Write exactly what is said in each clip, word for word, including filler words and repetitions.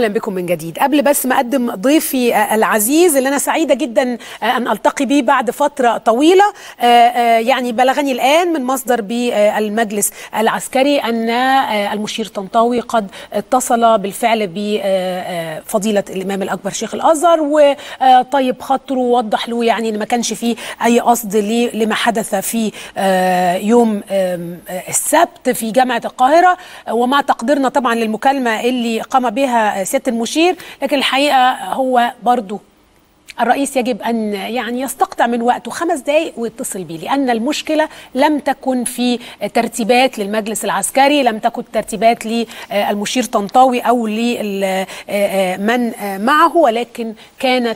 أهلا بكم من جديد. قبل بس ما أقدم ضيفي العزيز اللي أنا سعيدة جدا أن ألتقي به بعد فترة طويلة، يعني بلغني الآن من مصدر بالمجلس العسكري أن المشير طنطاوي قد اتصل بالفعل بفضيلة الإمام الأكبر شيخ الأزهر وطيب خاطره ووضح له يعني أن ما كانش فيه أي قصد لما حدث في يوم السبت في جامعة القاهرة، ومع تقديرنا طبعا للمكالمة اللي قام بها سيادة المشير، لكن الحقيقة هو برضو الرئيس يجب أن يعني يستقطع من وقته خمس دقايق ويتصل بيه، لأن المشكلة لم تكن في ترتيبات للمجلس العسكري، لم تكن ترتيبات للمشير طنطاوي أو لمن معه، ولكن كانت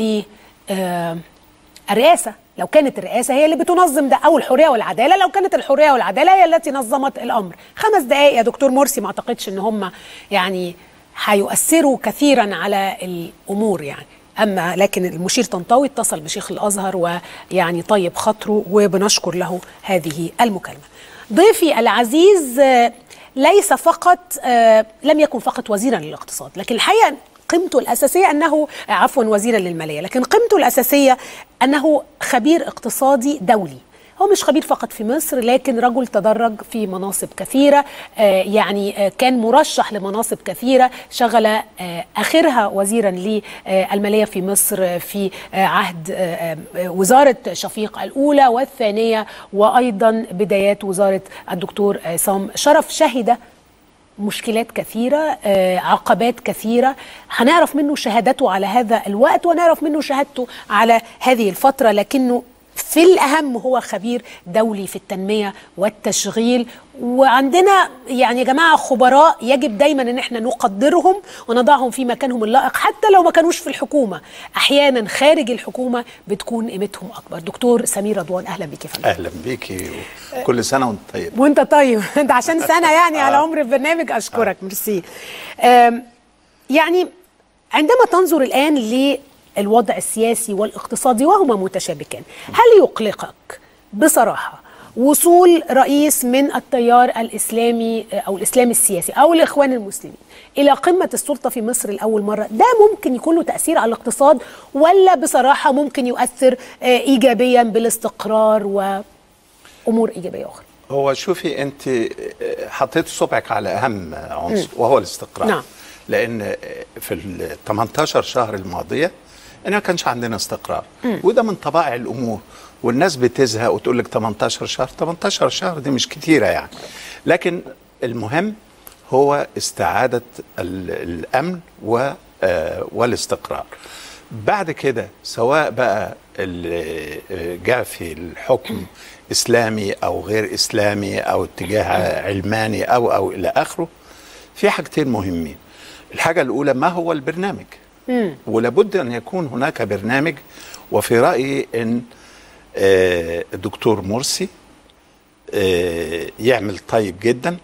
للرئاسة. لو كانت الرئاسة هي اللي بتنظم ده، أو الحرية والعدالة، لو كانت الحرية والعدالة هي التي نظمت الأمر. خمس دقايق يا دكتور مرسي ما أعتقدش إن هم يعني هيؤثروا كثيرا على الأمور يعني. أما لكن المشير طنطاوي اتصل بشيخ الأزهر ويعني طيب خاطره، وبنشكر له هذه المكالمة. ضيفي العزيز ليس فقط لم يكن فقط وزيرا للاقتصاد، لكن الحقيقة قيمته الأساسية أنه عفوا وزيرا للمالية، لكن قيمته الأساسية أنه خبير اقتصادي دولي. هو مش خبير فقط في مصر، لكن رجل تدرج في مناصب كثيرة، آه يعني آه كان مرشح لمناصب كثيرة، شغل آه آخرها وزيرا للمالية في مصر في آه عهد آه وزارة شفيق الأولى والثانية، وأيضا بدايات وزارة الدكتور عصام شرف. شهد مشكلات كثيرة، آه عقبات كثيرة، هنعرف منه شهادته على هذا الوقت ونعرف منه شهادته على هذه الفترة، لكنه في الأهم هو خبير دولي في التنمية والتشغيل. وعندنا يعني يا جماعة خبراء يجب دايما ان احنا نقدرهم ونضعهم في مكانهم اللائق، حتى لو ما كانوش في الحكومة، احيانا خارج الحكومة بتكون قيمتهم اكبر. دكتور سمير رضوان، اهلا بيكي يا فندم. اهلا بيكي، وكل سنة وانت طيب. وانت طيب، انت عشان سنة يعني على عمر البرنامج. اشكرك، ميرسي. يعني عندما تنظر الان ل الوضع السياسي والاقتصادي وهما متشابكان، هل يقلقك بصراحة وصول رئيس من التيار الإسلامي أو الإسلام السياسي أو الإخوان المسلمين إلى قمة السلطة في مصر لأول مرة؟ ده ممكن يكون له تأثير على الاقتصاد، ولا بصراحة ممكن يؤثر إيجابيا بالاستقرار وأمور إيجابية أخرى؟ هو شوفي، أنت حطيت صبعك على أهم عنصر وهو الاستقرار. نعم. لأن في ال ثمانية عشر شهر الماضية إن ما كانش عندنا استقرار، م. وده من طبائع الأمور، والناس بتزهق وتقول لك ثمانية عشر شهر، ثمانية عشر شهر دي مش كتيرة يعني، لكن المهم هو استعادة الأمن والاستقرار. بعد كده سواء بقى اللي جاء في الحكم إسلامي أو غير إسلامي أو اتجاه علماني أو أو إلى آخره، في حاجتين مهمين. الحاجة الأولى ما هو البرنامج؟ مم. ولابد أن يكون هناك برنامج، وفي رأيي أن آه الدكتور مرسي آه يعمل طيب جدا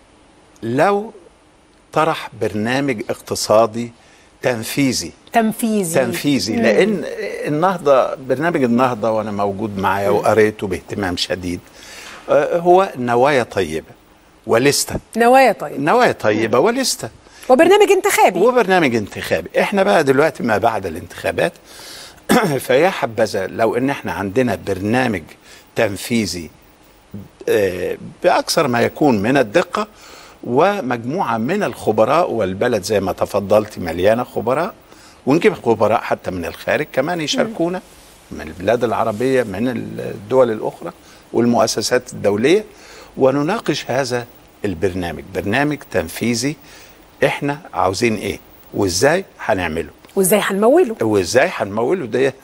لو طرح برنامج اقتصادي تنفيذي تنفيذي تنفيذي مم. لأن النهضة، برنامج النهضة وأنا موجود معايا وقريته باهتمام شديد، آه هو نوايا طيبة ولستة نوايا طيبة نوايا طيبة مم. ولستة وبرنامج انتخابي وبرنامج انتخابي. احنا بقى دلوقتي ما بعد الانتخابات فيا حبذا لو ان احنا عندنا برنامج تنفيذي باكثر ما يكون من الدقة، ومجموعة من الخبراء، والبلد زي ما تفضلت مليانة خبراء، ونجيب خبراء حتى من الخارج كمان يشاركونا، من البلاد العربية، من الدول الأخرى والمؤسسات الدولية، ونناقش هذا البرنامج، برنامج تنفيذي احنا عاوزين ايه وازاي هنعمله وازاي هنموله وازاي هنموله دي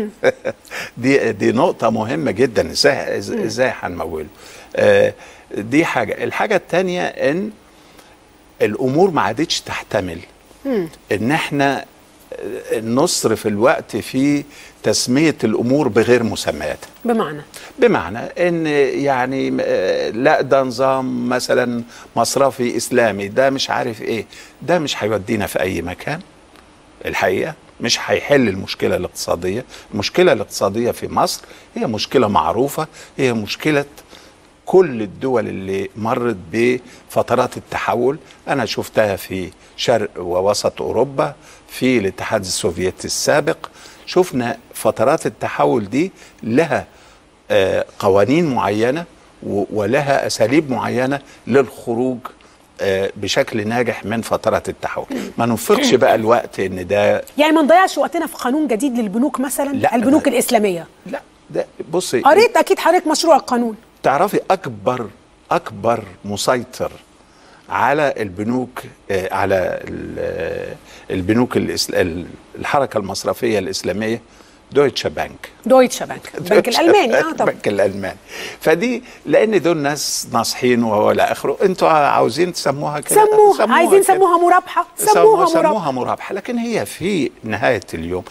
دي دي نقطة مهمة جدا، ازاي ازاي هنموله. آه دي حاجة. الحاجة الثانية ان الامور ما عادتش تحتمل مم. ان احنا نصرف الوقت في تسمية الامور بغير مسمياتها. بمعنى بمعنى ان يعني لا ده نظام مثلا مصرفي اسلامي، ده مش عارف ايه، ده مش هيودينا في اي مكان. الحقيقة مش هيحل المشكلة الاقتصادية. المشكلة الاقتصادية في مصر هي مشكلة معروفة، هي مشكلة كل الدول اللي مرت بفترات التحول، أنا شفتها في شرق ووسط أوروبا، في الاتحاد السوفيتي السابق، شفنا فترات التحول دي لها آه قوانين معينة ولها أساليب معينة للخروج آه بشكل ناجح من فترات التحول. ما ننفقش بقى الوقت ان ده يعني ما نضيعش وقتنا في قانون جديد للبنوك مثلا. لا البنوك الإسلامية. لا ده بصي، قريت أكيد حضرتك مشروع القانون. تعرفي أكبر أكبر مسيطر على البنوك آه على البنوك الحركة المصرفية الإسلامية دويتشه بانك. دويتشه بانك البنك الألماني. اه طبعا البنك الألماني. فدي لأن دول ناس ناصحين وإلى آخره، أنتوا عاوزين تسموها كده سموها, سموها عايزين سموها مرابحة سموها سموها مرابحة. لكن هي في نهاية اليوم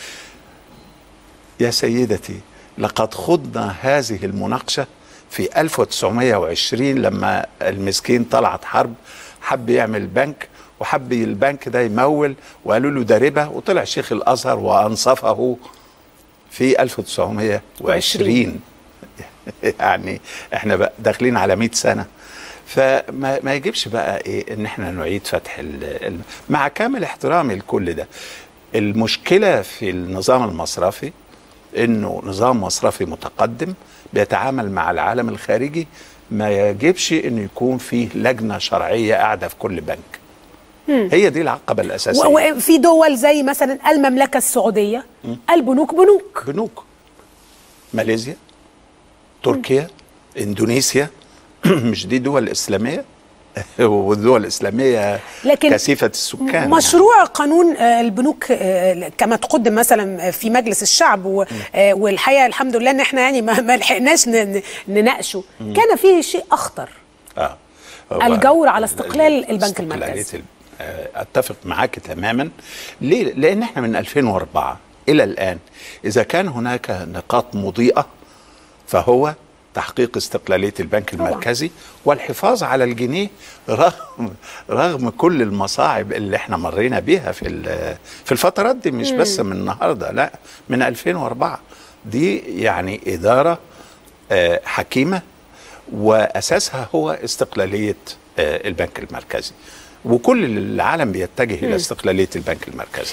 يا سيدتي لقد خضنا هذه المناقشة في ألف وتسعمائة وعشرين لما المسكين طلعت حرب، حب يعمل بنك وحب البنك ده يمول وقالوا له ده ربا، وطلع شيخ الأزهر وأنصفه في ألف وتسعمائة وعشرين. يعني احنا بقى داخلين على مئة سنة، فما ما يجبش بقى ايه ان احنا نعيد فتح ال مع كامل احترامي لكل ده. المشكلة في النظام المصرفي انه نظام مصرفي متقدم بيتعامل مع العالم الخارجي، ما يجبش انه يكون فيه لجنة شرعية قاعدة في كل بنك. مم. هي دي العقبة الأساسية. وفي دول زي مثلا المملكة السعودية مم. البنوك بنوك بنوك ماليزيا، تركيا، مم. اندونيسيا مش دي دول إسلامية والدول الإسلامية لكن كثيفة السكان. مشروع يعني. قانون البنوك كما تقدم مثلا في مجلس الشعب والحقيقة الحمد لله ان احنا يعني ما لحقناش نناقشه، كان فيه شيء أخطر. آه. الجور على استقلال البنك المركزي. اتفق معاك تماما. ليه؟ لان احنا من ألفين وأربعة الى الان اذا كان هناك نقاط مضيئة فهو تحقيق استقلالية البنك المركزي والحفاظ على الجنيه رغم رغم كل المصاعب اللي احنا مرينا بيها في في الفترات دي، مش بس من النهارده، لا من ألفين وأربعة. دي يعني إدارة حكيمة واساسها هو استقلالية البنك المركزي، وكل العالم بيتجه الى استقلاليه البنك المركزي.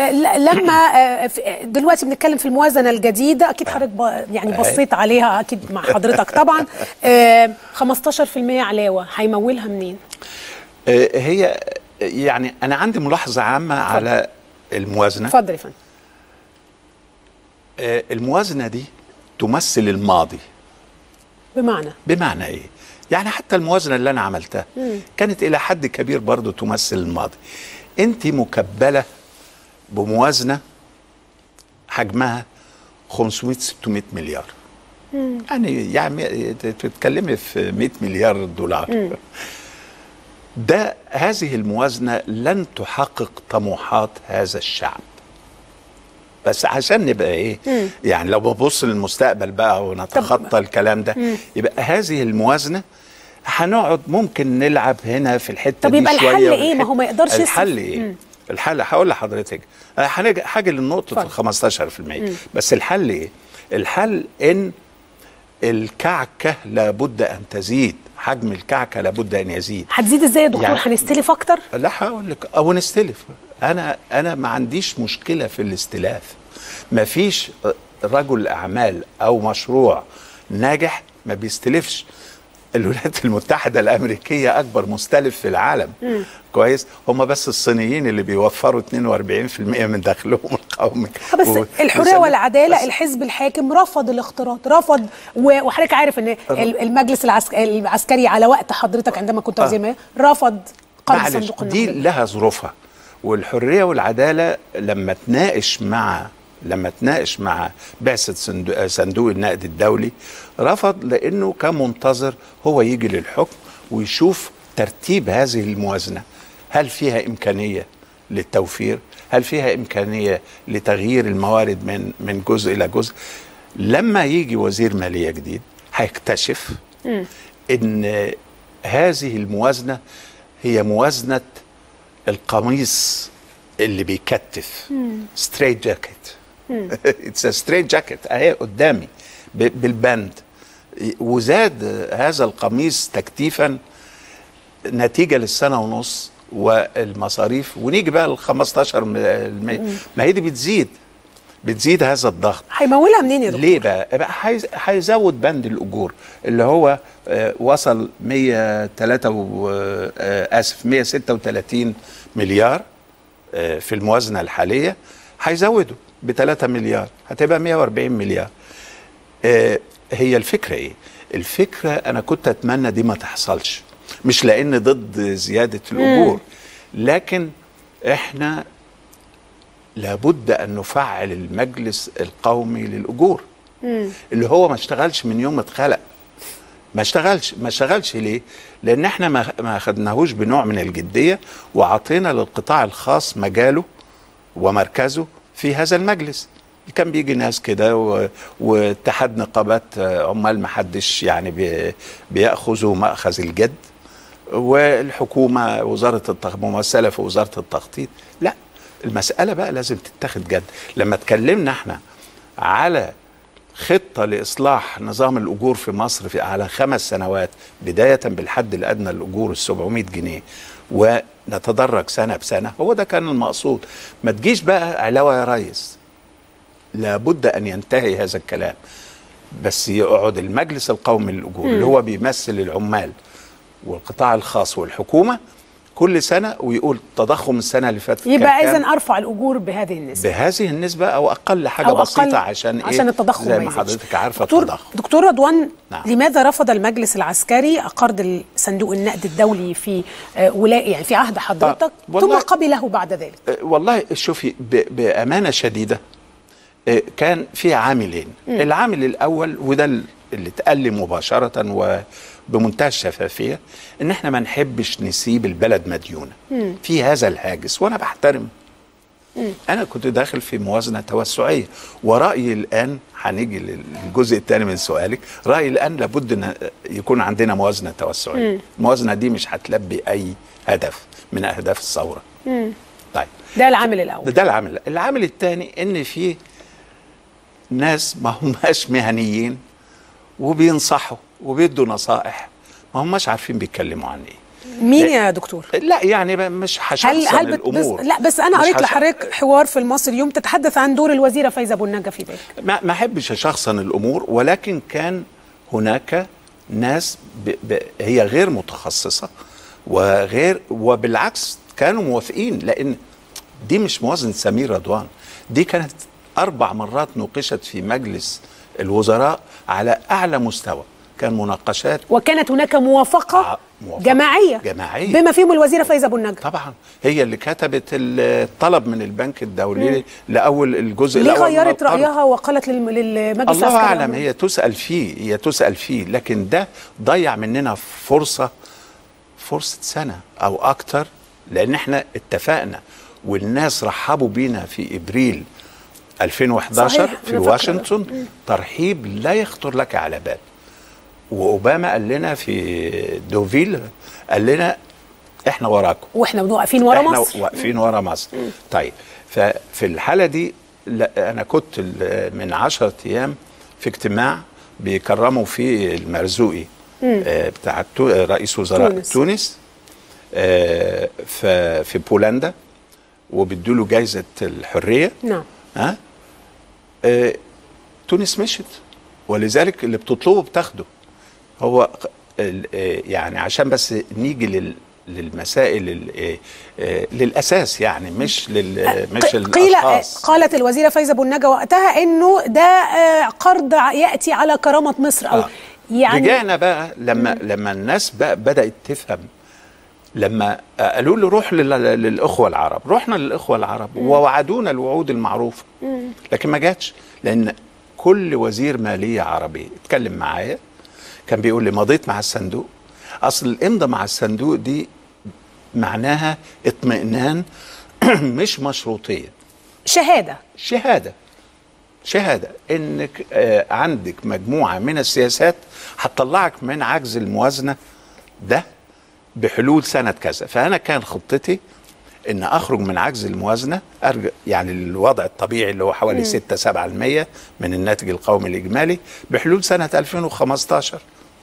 لما دلوقتي بنتكلم في الموازنه الجديده، اكيد حضرتك يعني بصيت عليها اكيد مع حضرتك طبعا، خمستاشر في المئة علاوه هيمولها منين؟ هي يعني انا عندي ملاحظه عامه فضل. على الموازنه. اتفضل يا فندم. الموازنه دي تمثل الماضي. بمعنى بمعنى ايه؟ يعني حتى الموازنة اللي أنا عملتها مم. كانت إلى حد كبير برضو تمثل الماضي. أنت مكبلة بموازنة حجمها خمسمائة ستمائة مليار. مم. يعني يعني تتكلمي في مئة مليار دولار. مم. ده هذه الموازنة لن تحقق طموحات هذا الشعب. بس عشان نبقى ايه مم. يعني لو ببص للمستقبل بقى ونتخطى الكلام ده، مم. يبقى هذه الموازنة هنقعد ممكن نلعب هنا في الحته طب دي شويه. طب يبقى الحل ايه؟ ما هو ما يقدرش يصرف. الحل ايه؟ مم. الحل هقول لحضرتك، حاجه للنقطه ال خمستاشر في المئة. بس الحل ايه؟ الحل ان الكعكه لابد ان تزيد، حجم الكعكه لابد ان يزيد. هتزيد ازاي يا دكتور؟ يعني هنستلف اكتر؟ لا هقول لك، او نستلف. انا انا ما عنديش مشكله في الاستلاف. ما فيش رجل اعمال او مشروع ناجح ما بيستلفش. الولايات المتحدة الأمريكية أكبر مستلف في العالم. مم. كويس، هم بس الصينيين اللي بيوفروا اثنين وأربعين في المئة من دخلهم القومي. بس و... الحرية والعدالة بس... الحزب الحاكم رفض الاختراط، رفض. وحضرتك عارف ان المجلس العسك... العسكري على وقت حضرتك عندما كنت وزير مالية رفض قرض صندوق النقد. دي لها ظروفها. والحرية والعدالة لما تناقش مع لما تناقش مع بعثة صندوق, صندوق النقد الدولي رفض، لأنه كان منتظر هو يجي للحكم ويشوف ترتيب هذه الموازنة، هل فيها إمكانية للتوفير، هل فيها إمكانية لتغيير الموارد من من جزء إلى جزء. لما يجي وزير مالية جديد هيكتشف م. إن هذه الموازنة هي موازنة القميص اللي بيكتف، ستريت جاكيت. اتس ستريت جاكيت اهي قدامي بالبند. وزاد هذا القميص تكتيفا نتيجه للسنه ونص والمصاريف، ونيجي بقى ل خمستاشر بالمية. ما هي دي بتزيد بتزيد هذا الضغط. هيمولها منين يا دكتور؟ ليه بقى؟ بقى هيزود بند الاجور اللي هو آه وصل مية وتلاتة و آه اسف مية وستة وتلاتين مليار آه في الموازنه الحاليه، هيزوده ب تلاتة مليار، هتبقى مية واربعين مليار. آه هي الفكره ايه؟ الفكره انا كنت اتمنى دي ما تحصلش، مش لان ضد زياده الاجور، لكن احنا لابد ان نفعل المجلس القومي للاجور مم. اللي هو ما اشتغلش من يوم ما اتخلق. ما اشتغلش ما اشتغلش ليه؟ لان احنا ما ما خدناهوش بنوع من الجديه، وعطينا للقطاع الخاص مجاله ومركزه في هذا المجلس. كان بيجي ناس كده واتحاد نقابات عمال ما حدش يعني بي بياخذوا ماخذ الجد، والحكومه وزاره التخطيط ممثله في وزاره التخطيط. لا، المساله بقى لازم تتاخد جد. لما اتكلمنا احنا على خطه لاصلاح نظام الاجور في مصر في على خمس سنوات، بدايه بالحد الادنى للاجور ال سبعمية جنيه، ونتدرج سنه بسنه، هو ده كان المقصود. ما تجيش بقى علاوه يا ريس، لابد ان ينتهي هذا الكلام، بس يقعد المجلس القومي للاجور اللي هو بيمثل العمال والقطاع الخاص والحكومه كل سنه، ويقول تضخم السنه اللي فاتت يبقى اذا ارفع الاجور بهذه النسبه بهذه النسبه او اقل حاجه أو بسيطه أقل عشان عشان ايه؟ التضخم زي ما حضرتك عارفه دكتور التضخم. دكتور رضوان، نعم. لماذا رفض المجلس العسكري قرض صندوق النقد الدولي في ولاء يعني في عهد حضرتك ثم قبله بعد ذلك؟ والله شوفي بامانه شديده كان في عاملين. م. العامل الاول وده اللي اتقال لي مباشره وبمنتهى الشفافيه، ان احنا ما نحبش نسيب البلد مديونه م. في هذا الهاجس، وانا بحترم. م. انا كنت داخل في موازنه توسعيه، ورايي الان هنيجي للجزء الثاني من سؤالك، رايي الان لابد ان يكون عندنا موازنه توسعيه. م. الموازنه دي مش هتلبي اي هدف من اهداف الثوره. م. طيب ده العامل الاول. ده العامل العامل الثاني، ان في ناس ما هماش مهنيين وبينصحوا وبيدوا نصائح، ما هماش عارفين بيتكلموا عن ايه. مين يا دكتور؟ لا يعني مش هشخصن الامور. بس لا بس انا قريت لحضرتك حوار في المصري اليوم تتحدث عن دور الوزيره فايزه ابو النجا في ذلك. ما ما احبش اشخصن الامور، ولكن كان هناك ناس ب ب هي غير متخصصه وغير، وبالعكس كانوا موافقين، لان دي مش موازنه سمير رضوان، دي كانت أربع مرات نوقشت في مجلس الوزراء على أعلى مستوى، كان مناقشات، وكانت هناك موافقة, آه موافقة جماعية جماعية بما فيهم الوزيرة فايزة أبو النجا. طبعا هي اللي كتبت الطلب من البنك الدولي مم. لأول الجزء ليه الأول. ليه غيرت رأيها وقالت للمجلس الله أعلم، هي تسأل فيه هي تسأل فيه لكن ده ضيع مننا فرصة فرصة سنة أو أكتر، لأن احنا اتفقنا والناس رحبوا بينا في إبريل ألفين وإحداشر صحيح. في واشنطن ترحيب لا يخطر لك على بال، وأوباما قال لنا في دوفيل، قال لنا احنا وراكم واحنا واقفين ورا مصر، احنا واقفين ورا مصر. طيب ففي الحالة دي أنا كنت من عشرة أيام في اجتماع بيكرموا فيه المرزوقي آه بتاع رئيس وزراء تونس, تونس آه في بولندا، وبيدوا له جايزة الحرية. نعم. ها آه تونس مشت، ولذلك اللي بتطلبه بتاخده. هو آه يعني عشان بس نيجي لل للمسائل آه للاساس، يعني مش لل مش الاشخاص. قالت الوزيره فايزه ابو النجا وقتها انه ده آه قرض ياتي على كرامه مصر، او آه. يعني رجعنا بقى لما م. لما الناس بقى بدات تفهم، لما قالوا له روح للاخوه العرب، رحنا للاخوه العرب مم. ووعدونا الوعود المعروفه، مم. لكن ما جاتش، لان كل وزير ماليه عربي اتكلم معايا كان بيقول لي مضيت مع الصندوق. اصل الامضاء مع الصندوق دي معناها اطمئنان مش مشروطيه، شهاده شهاده شهاده انك آه عندك مجموعه من السياسات هتطلعك من عجز الموازنه ده بحلول سنة كذا. فأنا كان خطتي ان اخرج من عجز الموازنه، ارجع يعني للوضع الطبيعي اللي هو حوالي ستة سبعة بالمية من الناتج القومي الاجمالي بحلول سنه ألفين وخمستاشر.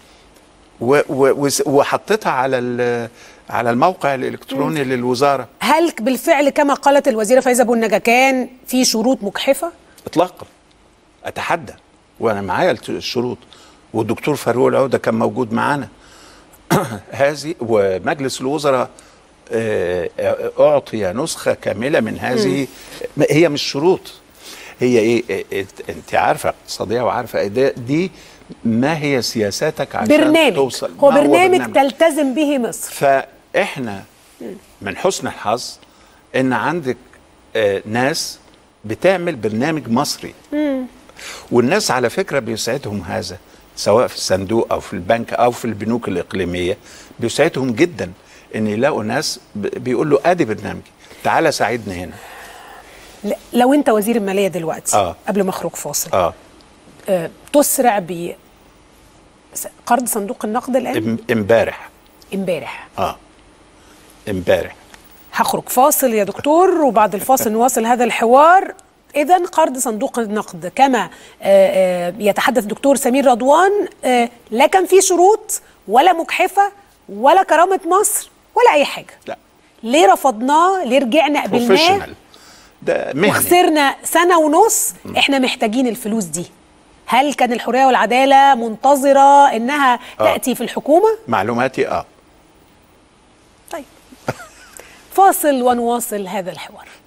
وحطيتها على على الموقع الالكتروني مم. للوزاره. هل بالفعل كما قالت الوزيره فايزه ابو النجا كان في شروط مجحفه؟ اطلاقا، اتحدى، وانا معايا الشروط، والدكتور فاروق العوده كان موجود معانا. هذه ومجلس الوزراء اعطي نسخه كامله من هذه. م. هي مش شروط، هي ايه؟ انت عارفه اقتصاديه وعارفه دي ما هي سياساتك عشان برنامج. توصل. هو برنامج, برنامج تلتزم به مصر. فاحنا من حسن الحظ ان عندك آه ناس بتعمل برنامج مصري. مم. والناس على فكره بيسعدهم هذا، سواء في الصندوق او في البنك او في البنوك الاقليميه، بيسعدهم جدا ان يلاقوا ناس بيقول له ادي برنامجي، تعالى ساعدني هنا. لو انت وزير الماليه دلوقتي آه. قبل ما اخرج فاصل آه. آه، تسرع ب قرض صندوق النقد الان؟ امبارح امبارح اه امبارح. هخرج فاصل يا دكتور، وبعد الفاصل نواصل هذا الحوار. اذا قرض صندوق النقد كما آآ آآ يتحدث الدكتور سمير رضوان لا كان فيه شروط ولا مجحفه ولا كرامه مصر ولا اي حاجه. لا. ليه رفضناه؟ ليه رجعنا قبلناه؟ ده مهني. وخسرنا سنه ونص. م. احنا محتاجين الفلوس دي. هل كان الحرية والعدالة منتظرة إنها آه. تأتي في الحكومة؟ معلوماتي آه طيب. فاصل ونواصل هذا الحوار.